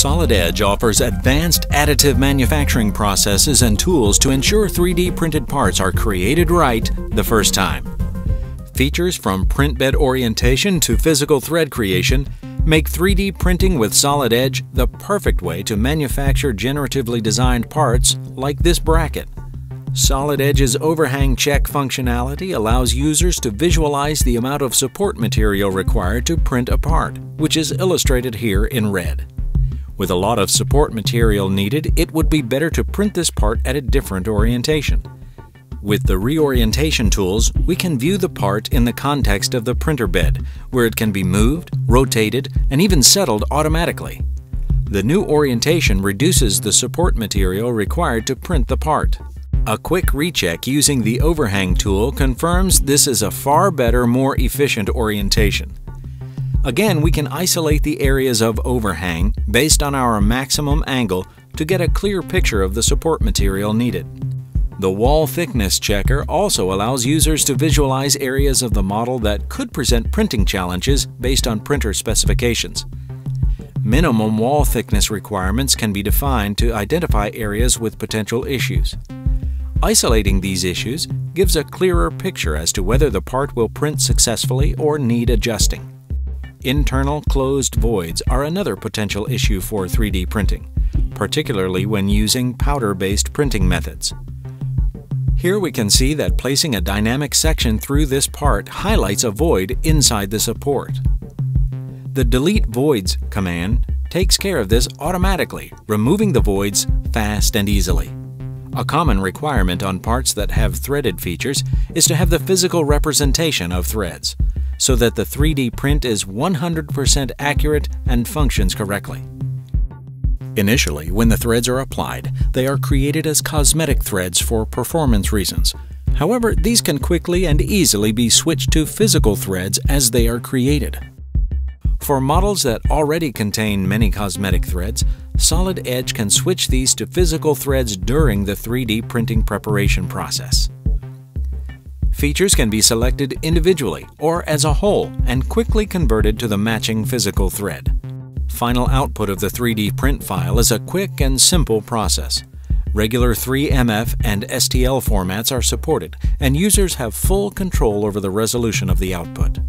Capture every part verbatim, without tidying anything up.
Solid Edge offers advanced additive manufacturing processes and tools to ensure three D printed parts are created right the first time. Features from print bed orientation to physical thread creation make three D printing with Solid Edge the perfect way to manufacture generatively designed parts like this bracket. Solid Edge's overhang check functionality allows users to visualize the amount of support material required to print a part, which is illustrated here in red. With a lot of support material needed, it would be better to print this part at a different orientation. With the reorientation tools, we can view the part in the context of the printer bed, where it can be moved, rotated, and even settled automatically. The new orientation reduces the support material required to print the part. A quick recheck using the overhang tool confirms this is a far better, more efficient orientation. Again, we can isolate the areas of overhang based on our maximum angle to get a clear picture of the support material needed. The wall thickness checker also allows users to visualize areas of the model that could present printing challenges based on printer specifications. Minimum wall thickness requirements can be defined to identify areas with potential issues. Isolating these issues gives a clearer picture as to whether the part will print successfully or need adjusting. Internal closed voids are another potential issue for three D printing, particularly when using powder-based printing methods. Here we can see that placing a dynamic section through this part highlights a void inside the support. The Delete Voids command takes care of this automatically, removing the voids fast and easily. A common requirement on parts that have threaded features is to have the physical representation of threads, so that the three D print is one hundred percent accurate and functions correctly. Initially, when the threads are applied, they are created as cosmetic threads for performance reasons. However, these can quickly and easily be switched to physical threads as they are created. For models that already contain many cosmetic threads, Solid Edge can switch these to physical threads during the three D printing preparation process. Features can be selected individually or as a whole and quickly converted to the matching physical thread. Final output of the three D print file is a quick and simple process. Regular three M F and S T L formats are supported, and users have full control over the resolution of the output.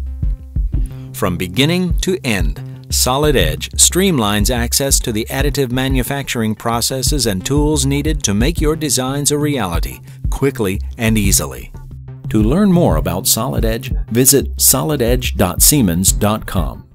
From beginning to end, Solid Edge streamlines access to the additive manufacturing processes and tools needed to make your designs a reality, quickly and easily. To learn more about Solid Edge, visit solid edge dot siemens dot com.